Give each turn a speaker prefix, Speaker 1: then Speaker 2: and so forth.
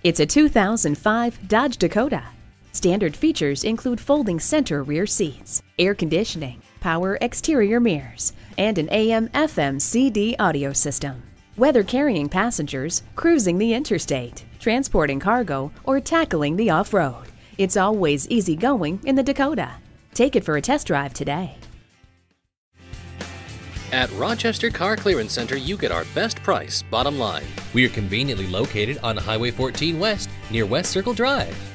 Speaker 1: It's a 2005 Dodge Dakota. Standard features include folding center rear seats, air conditioning, power exterior mirrors, and an AM/FM CD audio system. Whether carrying passengers, cruising the interstate, transporting cargo, or tackling the off-road, it's always easy going in the Dakota. Take it for a test drive today.
Speaker 2: At Rochester Car Clearance Center, you get our best price, bottom line.
Speaker 3: We are conveniently located on Highway 14 West near West Circle Drive.